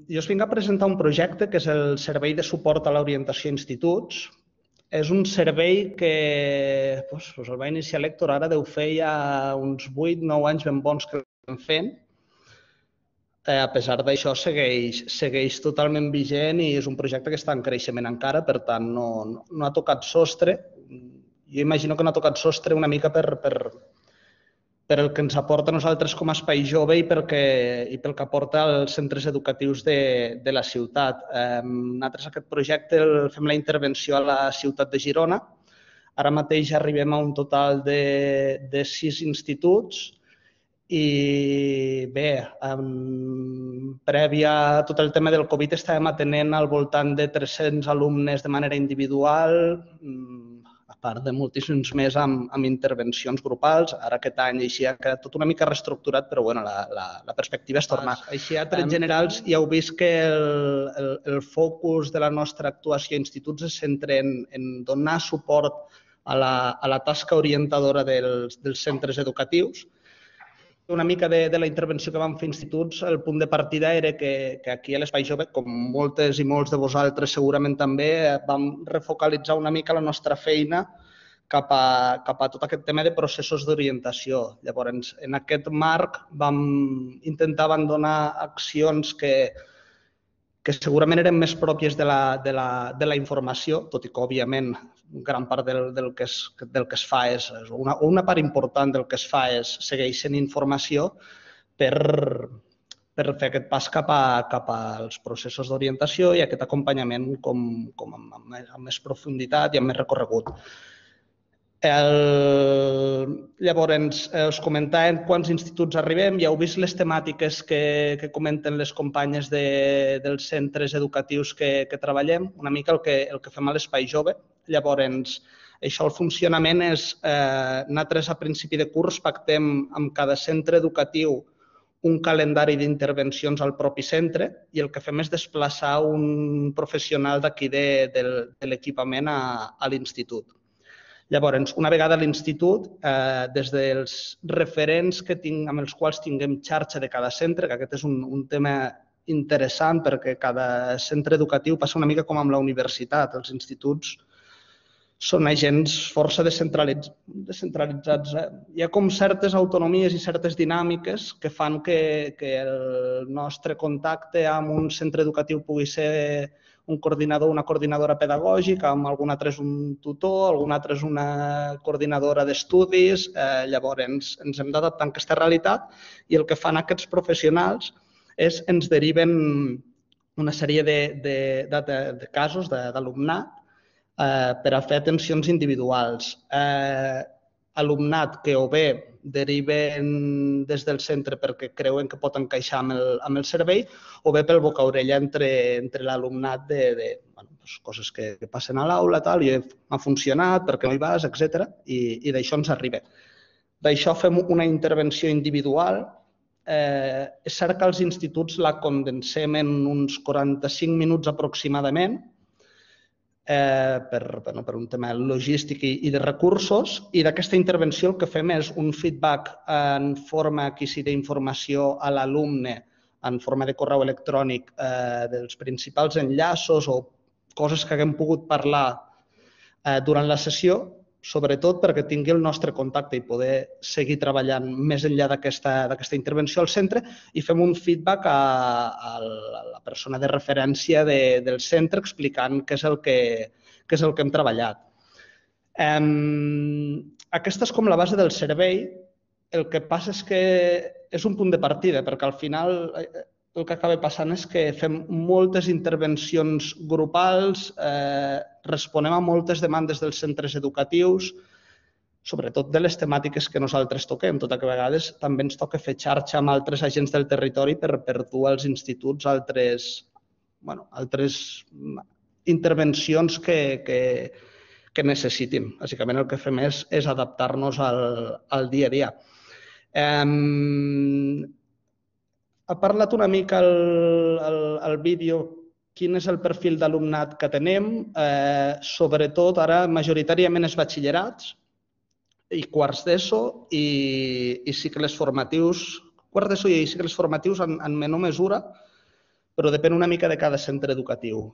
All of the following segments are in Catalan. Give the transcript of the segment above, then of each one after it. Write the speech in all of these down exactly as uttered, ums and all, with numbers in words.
jo us vinc a presentar un projecte que és el Servei de Suport a l'Orientació a Instituts. És un servei que doncs, el va iniciar l'Héctor, ara deu fer ja uns vuit nou anys ben bons que l'estem fent. Eh, a pesar d'això, segueix, segueix totalment vigent i és un projecte que està en creixement encara, per tant, no, no, no ha tocat sostre. Jo imagino que no ha tocat sostre una mica per, per, per el que ens aporta a nosaltres com a espai jove i, perquè, i pel que aporta als centres educatius de, de la ciutat. Eh, nosaltres aquest projecte el fem la intervenció a la ciutat de Girona. Ara mateix arribem a un total de, de sis instituts i bé, um, prèvia a tot el tema del Covid estàvem atenent al voltant de tres-cents alumnes de manera individual, a part de moltíssims més amb, amb intervencions grupals. Ara aquest any així ha quedat tot una mica reestructurat, però bueno, la, la, la perspectiva és tornar. Així a trets generals ja heu vist que el, el, el focus de la nostra actuació a instituts es centra en, en donar suport a la, a la tasca orientadora dels, dels centres educatius. Una mica de, de la intervenció que vam fer a instituts, el punt de partida era que, que aquí a l'Espai Jove, com moltes i molts de vosaltres segurament també, vam refocalitzar una mica la nostra feina cap a, cap a tot aquest tema de processos d'orientació. Llavors, en aquest marc vam intentar abandonar accions que, que segurament eren més pròpies de la, de la, de la informació, tot i que, òbviament, gran part del, del, que es, del que es fa és, una, una part important del que es fa és segueix sent informació per, per fer aquest pas cap, a, cap als processos d'orientació i aquest acompanyament com, com amb, amb, amb més profunditat i amb més recorregut. El... Llavors, us comentàvem quants instituts arribem, ja heu vist les temàtiques que, que comenten les companyes de, dels centres educatius que, que treballem, una mica el que, el que fem a l'Espai Jove. Llavors, això, el funcionament és, eh, nosaltres a principi de curs pactem amb cada centre educatiu un calendari d'intervencions al propi centre i el que fem és desplaçar un professional d'aquí de, de, de l'equipament a, a l'institut. Llavors, una vegada a l'institut, eh, des dels referents que tinc, amb els quals tinguem xarxa de cada centre, que aquest és un, un tema interessant perquè cada centre educatiu passa una mica com amb la universitat. Els instituts són agents força descentralitz... descentralitzats. Eh? Hi ha com certes autonomies i certes dinàmiques que fan que, que el nostre contacte amb un centre educatiu pugui ser un coordinador o una coordinadora pedagògica, amb algun altre és un tutor, algun altre és una coordinadora d'estudis. Eh, llavors, ens, ens hem d'adaptar a aquesta realitat i el que fan aquests professionals és ens deriven una sèrie de, de, de, de casos d'alumnat eh, per a fer atencions individuals. Eh, alumnat que o bé deriven des del centre perquè creuen que pot encaixar amb el, amb el servei o bé pel boca-orella entre, entre l'alumnat de, de bueno, doncs coses que, que passen a l'aula, tal, i ha funcionat, perquè no hi vas, etcètera. I, i d'això ens arriba. D'això fem una intervenció individual. Eh, és cert que als instituts la condensem en uns quaranta-cinc minuts aproximadament, Eh, per, bueno, per un tema logístic i, i de recursos, i d'aquesta intervenció el que fem és un feedback en forma aquí sí d'informació a l'alumne en forma de correu electrònic eh, dels principals enllaços o coses que haguem pogut parlar eh, durant la sessió, sobretot perquè tingui el nostre contacte i poder seguir treballant més enllà d'aquesta intervenció al centre, i fem un feedback a, a la persona de referència de, del centre explicant què és el que, què és el que hem treballat. Eh, aquesta és com la base del servei. El que passa és que és un punt de partida, perquè al final el que acaba passant és que fem moltes intervencions grupals, eh, responem a moltes demandes dels centres educatius, sobretot de les temàtiques que nosaltres toquem, tot i que a vegades també ens toca fer xarxa amb altres agents del territori per, per dur als instituts altres, bueno, altres intervencions que, que, que necessitin. Bàsicament el que fem és, és adaptar-nos al, al dia a dia. Eh, Ha parlat una mica el, el, el vídeo quin és el perfil d'alumnat que tenem. Eh, sobretot, ara majoritàriament és batxillerats i quarts d'ESO i, i cicles formatius, quarts d'ESO i cicles formatius en, en menor mesura, però depèn una mica de cada centre educatiu.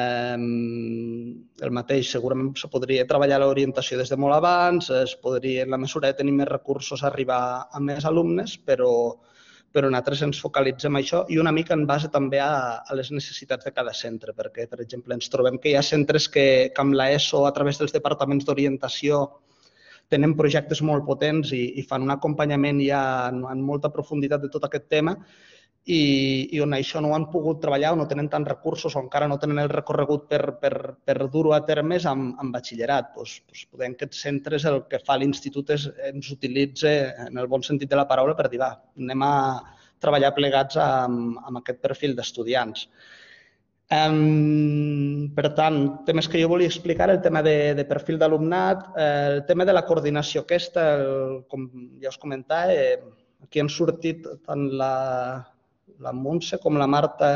El mateix, segurament se podria treballar l'orientació des de molt abans, es podria, en la mesura de tenir més recursos, arribar a més alumnes, però, però nosaltres ens focalitzem en això i una mica en base també a, a les necessitats de cada centre, perquè, per exemple, ens trobem que hi ha centres que, que amb l'ESO, a través dels departaments d'orientació, tenen projectes molt potents i, i fan un acompanyament ja en, en molta profunditat de tot aquest tema, i, i on això no ho han pogut treballar o no tenen tants recursos o encara no tenen el recorregut per, per, per dur-ho a termes amb, amb batxillerat. Doncs, doncs podem que aquests centres el que fa l'institut és ens utilitza, en el bon sentit de la paraula, per dir, va, anem a treballar plegats amb, amb aquest perfil d'estudiants. Um, per tant, temes que jo volia explicar, el tema de, de perfil d'alumnat, eh, el tema de la coordinació aquesta, el, com ja us comentava, eh, aquí han sortit tant la, la Montse com la Marta,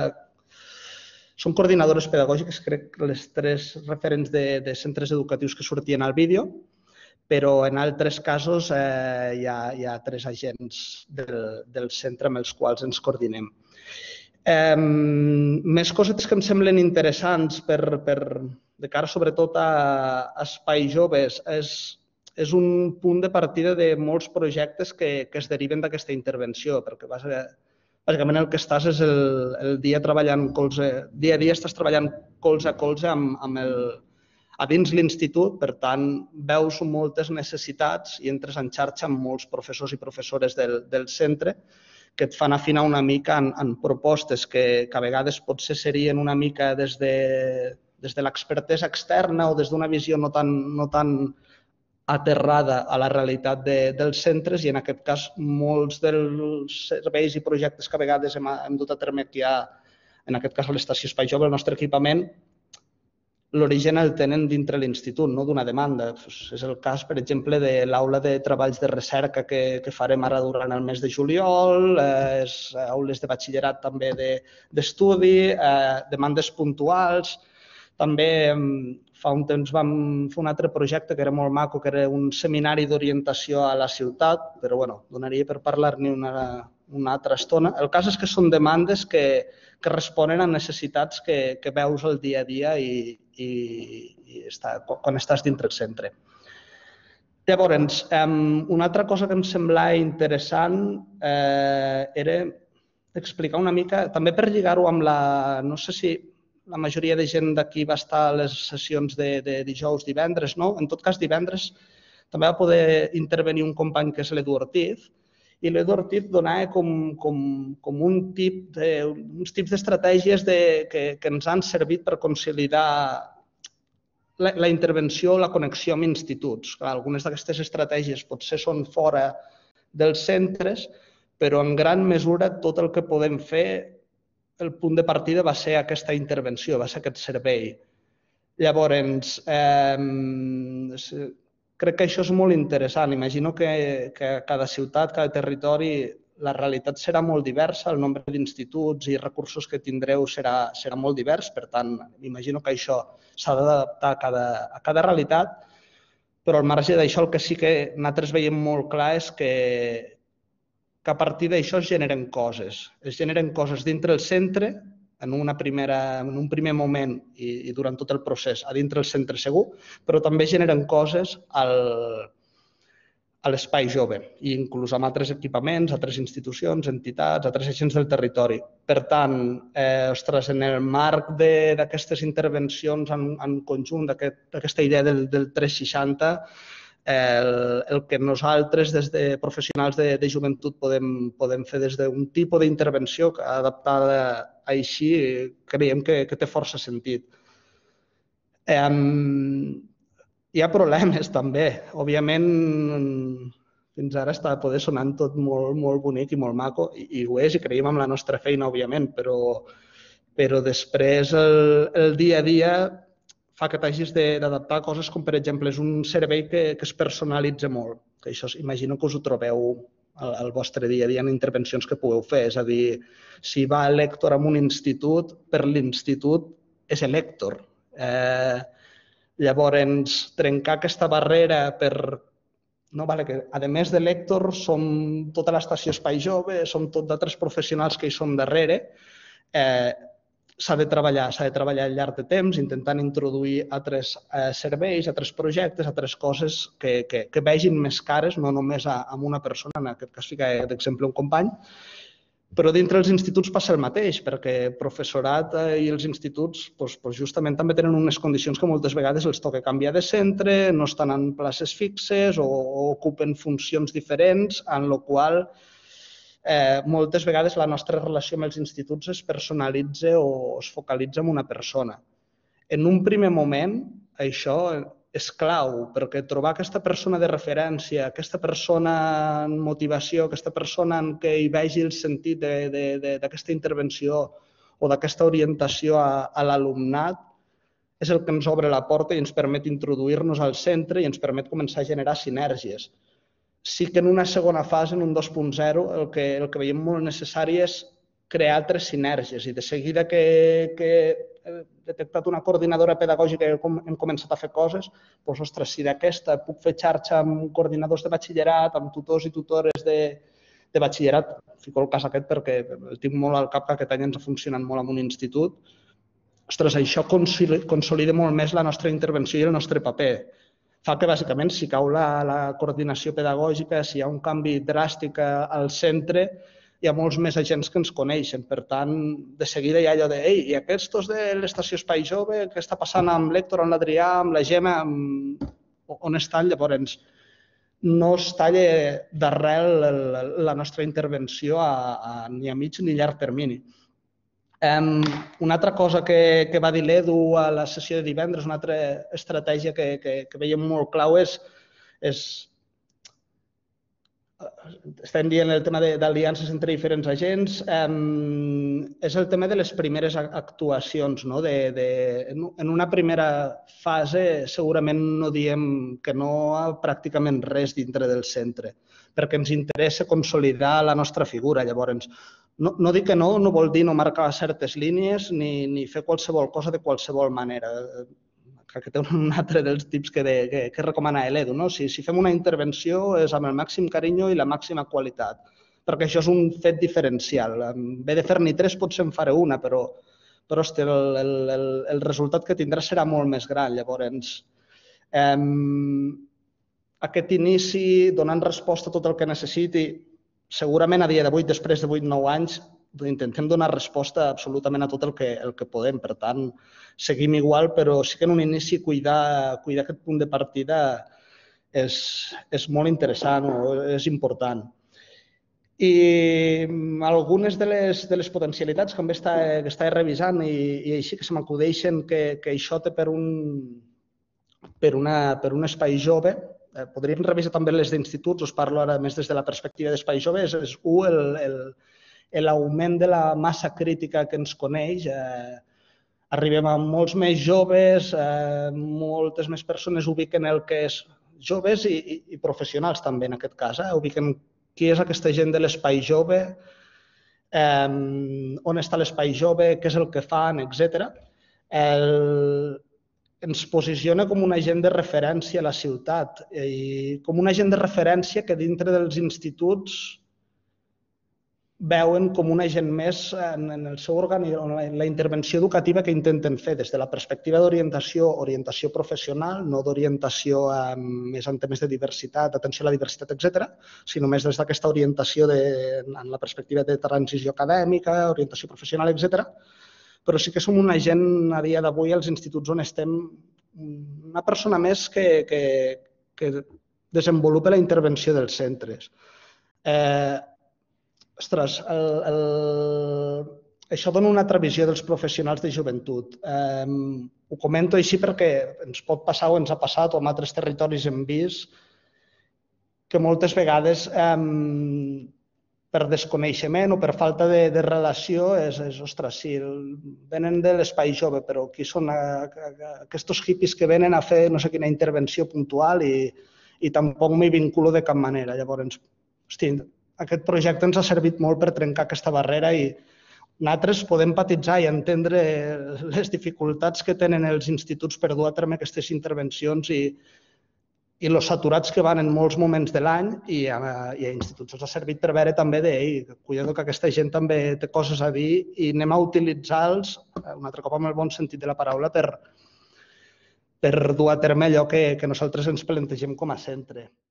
són coordinadores pedagògiques, crec les tres referents de, de centres educatius que sortien al vídeo, però en altres casos eh, hi, ha, hi ha tres agents del, del centre amb els quals ens coordinem. Eh, més coses que em semblen interessants per, per, de cara sobretot a, a espais joves és, és un punt de partida de molts projectes que, que es deriven d'aquesta intervenció, perquè bàsicament el que estàs és el, el dia treballant colze, dia a dia estàs treballant colze a colze amb, amb el, a dins l'institut, per tant veus moltes necessitats i entres en xarxa amb molts professors i professores del, del centre que et fan afinar una mica en, en propostes que, que a vegades potser serien una mica des de, des de l'expertesa externa o des d'una visió no tan, no tan aterrada a la realitat de, dels centres i en aquest cas molts dels serveis i projectes que a vegades hem, hem dut a terme aquí a, en aquest cas a l'Estació Espai Jove, el nostre equipament, l'origen el tenen dintre l'institut, no d'una demanda. És el cas, per exemple, de l'aula de treballs de recerca que, que farem ara durant el mes de juliol, eh, aules de batxillerat també d'estudi, de, eh, demandes puntuals. També fa un temps vam fer un altre projecte que era molt maco, que era un seminari d'orientació a la ciutat, però bueno, donaria per parlar-ne una, una altra estona. El cas és que són demandes que, que responen a necessitats que, que veus el dia a dia i, i, i està, quan estàs dintre el centre. Llavors, um, una altra cosa que em semblava interessant eh, era explicar una mica, també per lligar-ho amb la... No sé si la majoria de gent d'aquí va estar a les sessions de, de dijous, divendres, no? En tot cas, divendres també va poder intervenir un company que és l'Edu Ortiz, i l'Edu Ortiz donava com, com, com un tip de, uns tips d'estratègies de, que, que ens han servit per consolidar la, la intervenció o la connexió amb instituts. Clar, algunes d'aquestes estratègies potser són fora dels centres, però en gran mesura tot el que podem fer, el punt de partida va ser aquesta intervenció, va ser aquest servei. Llavors, eh, crec que això és molt interessant. Imagino que, que a cada ciutat, cada territori, la realitat serà molt diversa, el nombre d'instituts i recursos que tindreu serà, serà molt divers, per tant, imagino que això s'ha d'adaptar a cada, a cada realitat, però al marge d'això el que sí que nosaltres veiem molt clar és que, que a partir d'això es generen coses. Es generen coses dintre el centre, en, una primera, en un primer moment i, i durant tot el procés, a dintre el centre segur, però també generen coses al, a l'espai jove, i inclús amb altres equipaments, altres institucions, entitats, altres agents del territori. Per tant, eh, ostres, en el marc d'aquestes intervencions en, en conjunt, d'aquesta aquest, idea del, del tres seixanta, el, el que nosaltres, des de professionals de, de joventut, podem, podem fer des d'un tipus d'intervenció adaptada així, creiem que, que té força sentit. Eh, Hi ha problemes també. Òbviament, fins ara està poder sonant tot molt, molt bonic i molt maco, i, i ho és, i creiem en la nostra feina, òbviament, però, però després el, el dia a dia fa que t'hagis d'adaptar a coses com, per exemple, és un servei que, que es personalitza molt, que això imagino que us ho trobeu al, al vostre dia a dia en intervencions que pugueu fer. És a dir, si va l'Hèctor a un institut, per l'institut és l'Hèctor. Eh, Llavors, trencar aquesta barrera per... No, vale, que a més de l'Hèctor som tota l'Estació Espai Jove, som tots d'altres professionals que hi som darrere, eh, s'ha de treballar, s'ha de treballar al llarg de temps, intentant introduir altres serveis, altres projectes, altres coses que, que, que vegin més cares, no només a, a una persona, en aquest cas fica d'exemple un company, però dintre els instituts passa el mateix, perquè el professorat i els instituts doncs, doncs justament també tenen unes condicions que moltes vegades els toca canviar de centre, no estan en places fixes o, o ocupen funcions diferents, en la qual Eh, moltes vegades la nostra relació amb els instituts es personalitza o es focalitza en una persona. En un primer moment, això és clau, perquè trobar aquesta persona de referència, aquesta persona en motivació, aquesta persona en què hi vegi el sentit d'aquesta intervenció o d'aquesta orientació a, a l'alumnat, és el que ens obre la porta i ens permet introduir-nos al centre i ens permet començar a generar sinergies. Sí que en una segona fase, en un dos punt zero, el que, el que veiem molt necessari és crear altres sinergies i de seguida que, que he detectat una coordinadora pedagògica i hem començat a fer coses, doncs, ostres, si d'aquesta puc fer xarxa amb coordinadors de batxillerat, amb tutors i tutores de, de batxillerat, fico el cas aquest perquè el tinc molt al cap que aquest any ens ha funcionat molt en un institut, ostres, això consolida molt més la nostra intervenció i el nostre paper. Fa que, bàsicament, si cau la, la coordinació pedagògica, si hi ha un canvi dràstic al centre, hi ha molts més agents que ens coneixen. Per tant, de seguida hi ha allò de «Ei, i aquests de l'estació Espai Jove, què està passant amb l'Hèctor, amb l'Adrià, amb la Gemma, amb... on estan?» Llavors, no es talla d'arrel la nostra intervenció a, a, ni a mig ni llarg termini. Um, una altra cosa que, que va dir l'Edu a la sessió de divendres, una altra estratègia que, que, que veiem molt clau és, és estem dient el tema d'aliances entre diferents agents, um, és el tema de les primeres actuacions. No? De, de, en una primera fase segurament no diem que no a pràcticament res dintre del centre, perquè ens interessa consolidar la nostra figura. Llavors, No, no dir que no, no vol dir no marcar certes línies ni, ni fer qualsevol cosa de qualsevol manera. Aquest és un altre dels tips que, de, que, que recomana l'Edu. No? Si, si fem una intervenció és amb el màxim carinyo i la màxima qualitat, perquè això és un fet diferencial. En vez de fer-n'hi tres, potser en faré una, però, però hosti, el, el, el resultat que tindrà serà molt més gran. Llavors, eh, aquest inici, donant resposta a tot el que necessiti, segurament a dia d'avui, després de vuit nou anys, intentem donar resposta absolutament a tot el que, el que podem. Per tant, seguim igual, però sí que en un inici cuidar, cuidar aquest punt de partida és, és molt interessant o és important. I algunes de les, de les potencialitats que també està, que està revisant i, i així que se m'acudeixen que, que això té per un, per, una, per un espai jove. Podríem revisar també les d'instituts, us parlo ara més des de la perspectiva d'espai jove, és, és un, l'augment de la massa crítica que ens coneix. Eh, arribem a molts més joves, eh, moltes més persones ubiquen el que és joves i, i, i professionals també en aquest cas. Eh, ubiquen qui és aquesta gent de l'espai jove, eh, on està l'espai jove, què és el que fan, etcètera. El, ens posiciona com un agent de referència a la ciutat i com un agent de referència que dintre dels instituts veuen com un agent més en el seu orgànic, en la intervenció educativa que intenten fer des de la perspectiva d'orientació, orientació professional, no d'orientació més en temes de diversitat, atenció a la diversitat, etcètera, sinó més des d'aquesta orientació de, en la perspectiva de transició acadèmica, orientació professional, etcètera. Però sí que som un agent a dia d'avui als instituts on estem una persona més que, que, que desenvolupa la intervenció dels centres. Eh, ostres, el, el, això dona una altra visió dels professionals de joventut. Eh, ho comento així perquè ens pot passar o ens ha passat o en altres territoris hem vist que moltes vegades eh, per desconeixement o per falta de, de relació, és, és, ostres, sí, venen de l'espai jove, però qui són a, a, a aquests hippies que venen a fer no sé quina intervenció puntual i, i tampoc m'hi vinculo de cap manera. Llavors, hosti, aquest projecte ens ha servit molt per trencar aquesta barrera i nosaltres podem empatitzar i entendre les dificultats que tenen els instituts per dur a terme aquestes intervencions i, i els saturats que van en molts moments de l'any i a, i a instituts ens ha servit per veure també de ei, cuidado que aquesta gent també té coses a dir i anem a utilitzar-los, un altre cop amb el bon sentit de la paraula, per, per dur a terme allò que, que nosaltres ens plantegem com a centre.